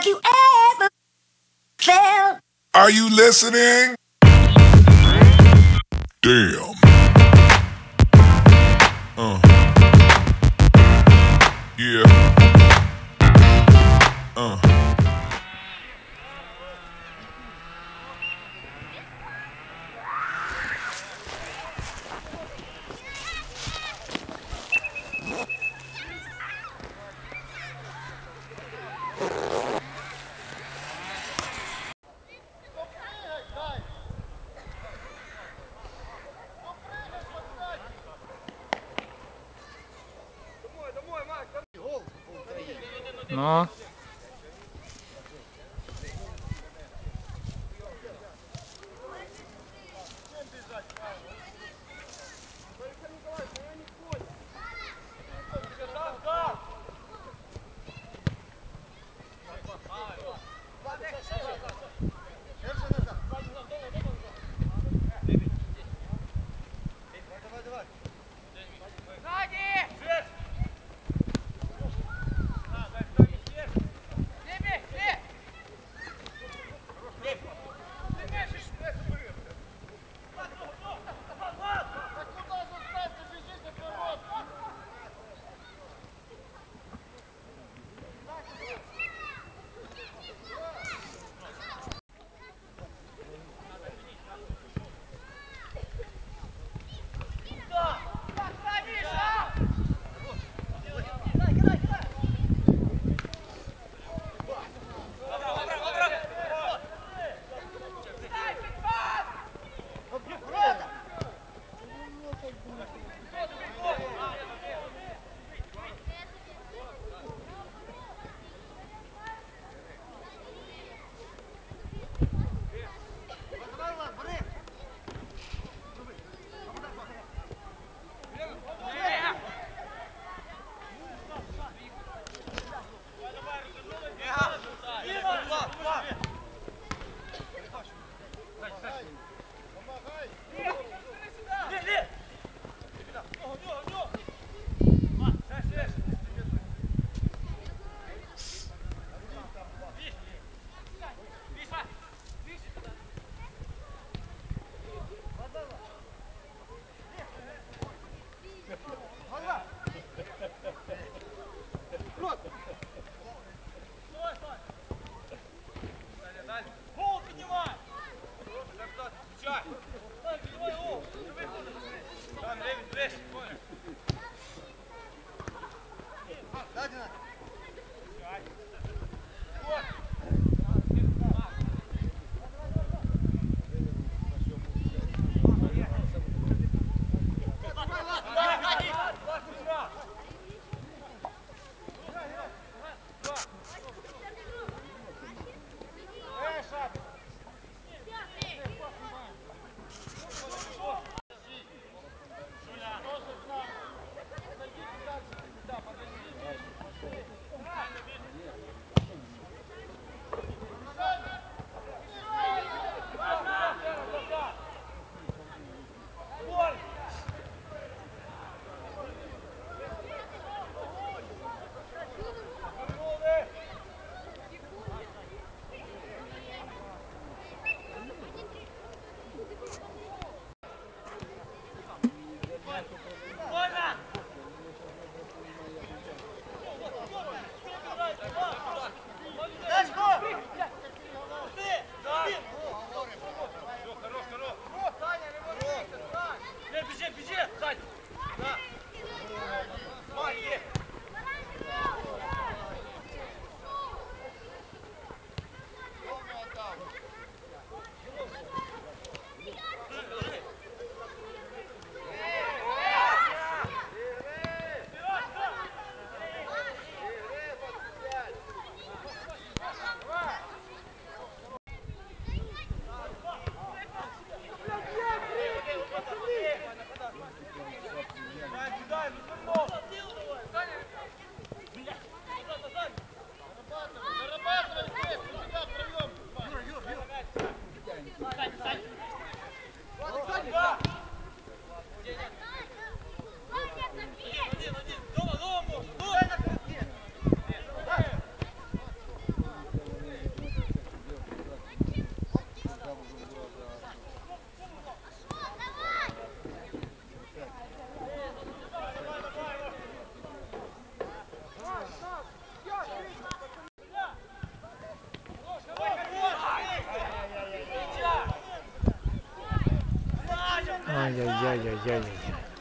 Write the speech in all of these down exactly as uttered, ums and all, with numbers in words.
Have you ever felt? Are you listening? Damn. Uh. Yeah. Uh. Ну. Ай-яй-яй-яй-яй-яй.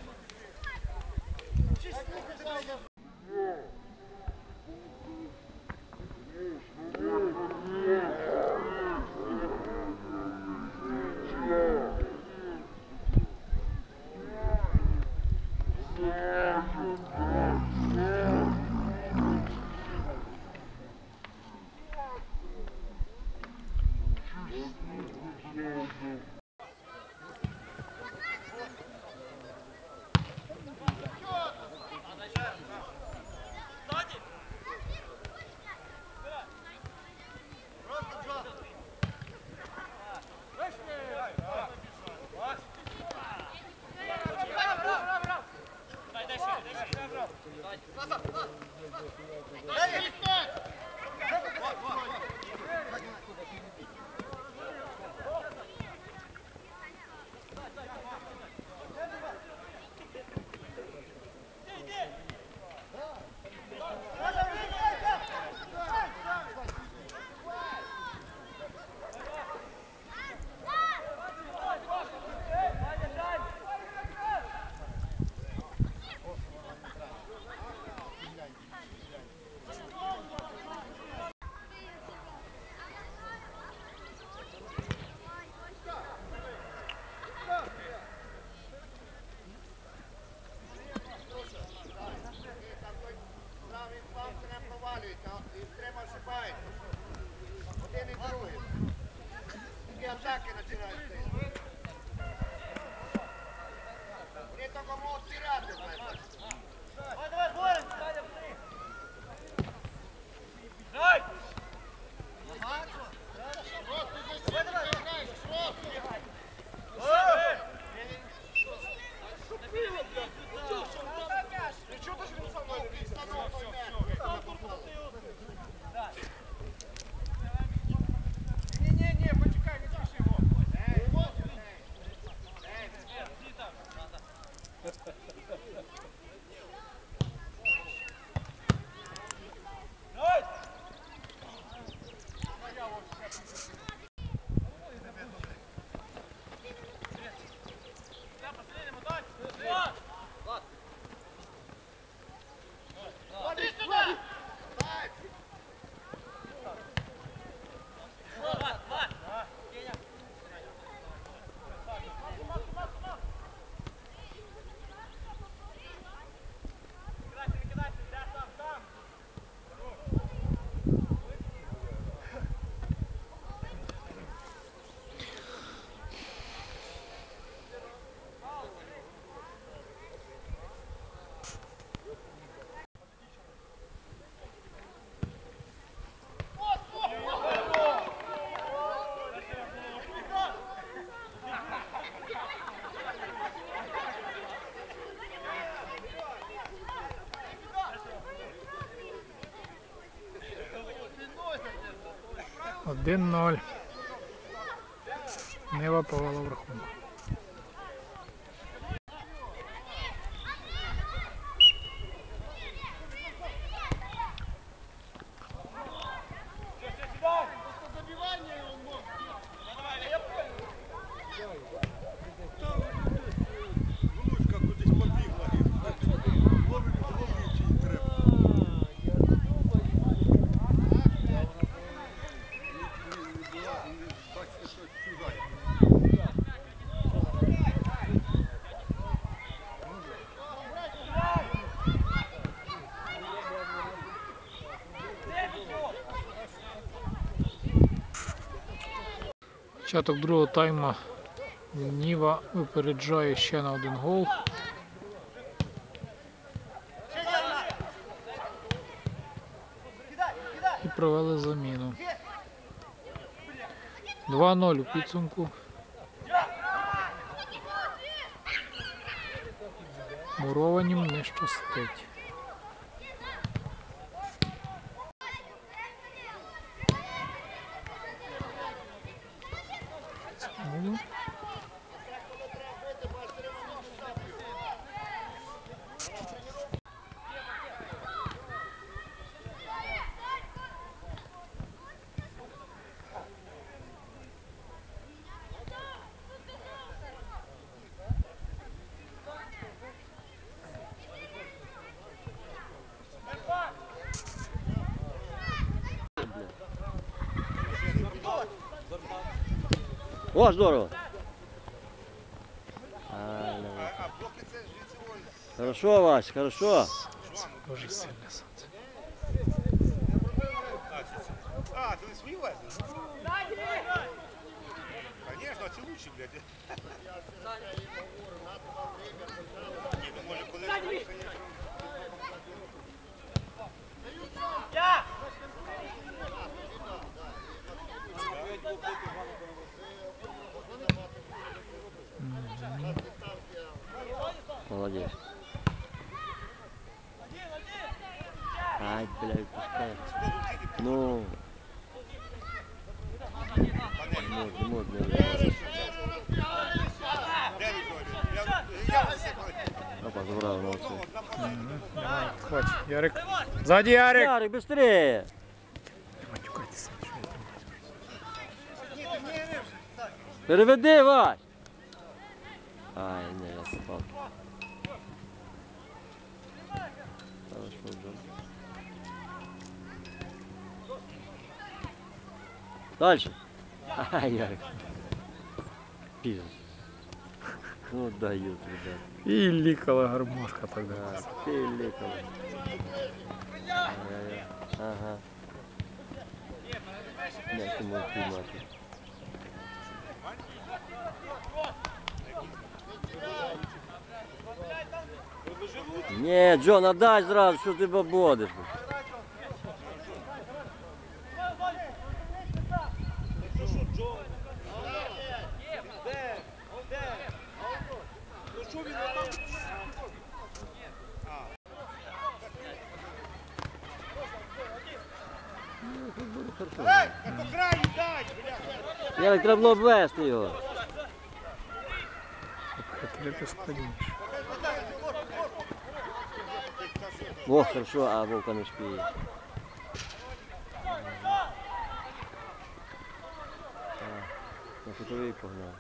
один ноль. Нива повела в рахунку. Початок другого тайму Ніва випереджає ще на один гол. І провели заміну. два ноль у підсумку. Мурованім не щастить. О, здорово. Правильно. Хорошо, Вась, хорошо. Дуже сильне сонце. А, ты свои лазишь? Конечно, а те лучше, блядь. Не, ну может, коли, конечно. Молодец. Ай, блядь, пускай. Ну. Не может, не может, не может. Опа, забрал на оце. Хватит. Ярик. Сзади, Ярик. Ярик, быстрее. Матюкайтеся. Переведи, Вась. Ай, не, я попал. Хорошо, Джон. Дальше. Ай, Ярик. Пиздец. Ну, дают, ребят. И ликала гармошка тогда. Да, пиликало. Ай-яй-яй. Ага. Я не мог поймать. Ні, Джон, отдай зразу, що ти бабодиш. Ярик, треба було обвести його. Котлети складніше. О, хорошо, а Вовка не спіє. На футовий погнав.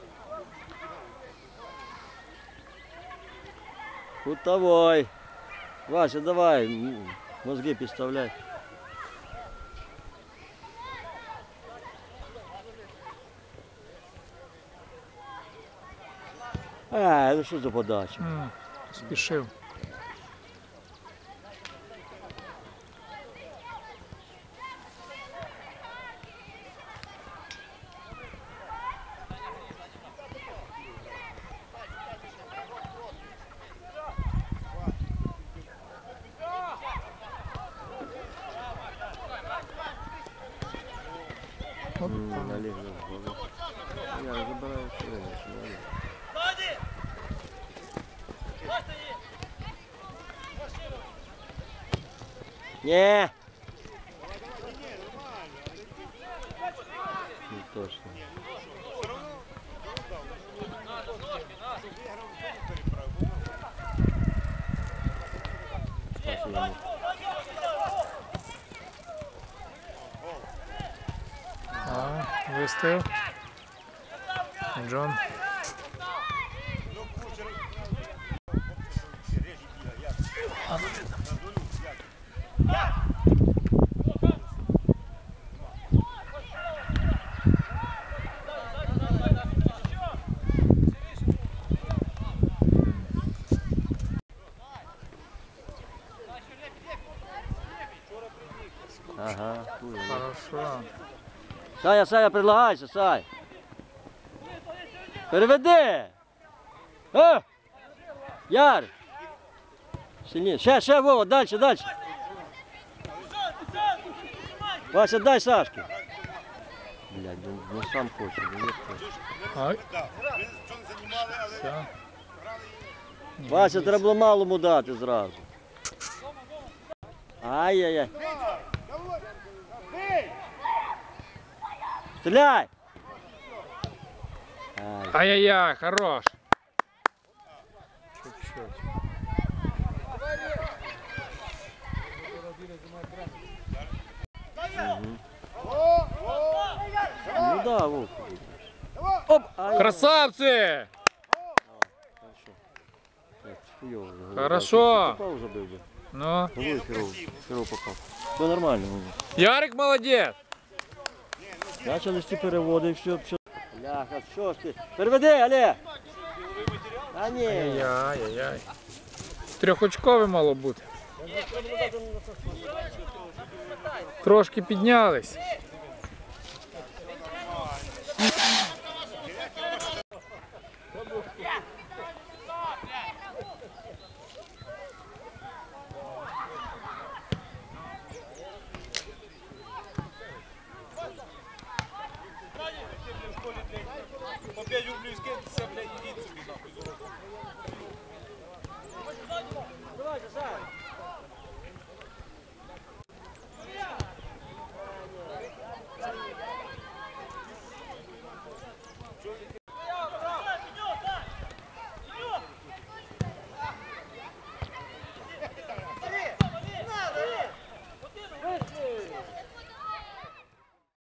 Кутовой. Вася, давай, м, мозги підставляй. А, ну що за подача? М, Спішив. М, наліг, наліг. Я забираю хвилину, що наліг. Не. Не точно. Спасибо. А, вистояв. Джон. Ага. Хорошо. Сая, Сая, предлагайся, Сай. Переведи. О! Яр. Сильніше. Ще, ще, Вова, дальше, дальше. Вася, дай Сашки. Блядь, він, він сам хоче, він не хоче. Ай. Да, ми що не займали, але Все. Вася, треба було малому дати зразу. Ай-яй-яй. Стріляй! Ай. Ай-яй-яй, хорош. Чуть-чуть. Ну да, Вовка. Оп! Ай. Красавцы! Хорошо. Так, хуёво вже. Хорошо. Попав забив би. Ну, Ой, херово, херово попав. Все нормально. Ярик молодец. Почали всі переводи і все. все. Бляха, що ж ти? Переведи, Олег! А ні. Ай-яй-яй. Трьохочкове мало бути. Трошки піднялись. По п'ять рублів скинься, блядь.